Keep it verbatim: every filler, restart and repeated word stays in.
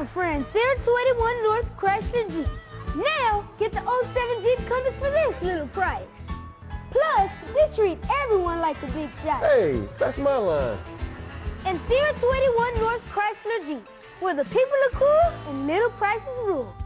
a friend, Sarah two eighty-one North Chrysler Jeep. Now, get the oh seven Jeep Compass for this little price. Plus, we treat everyone like a big shot. Hey, that's my line. And Sarah two eighty-one North Chrysler Jeep, where the people are cool and little prices rule.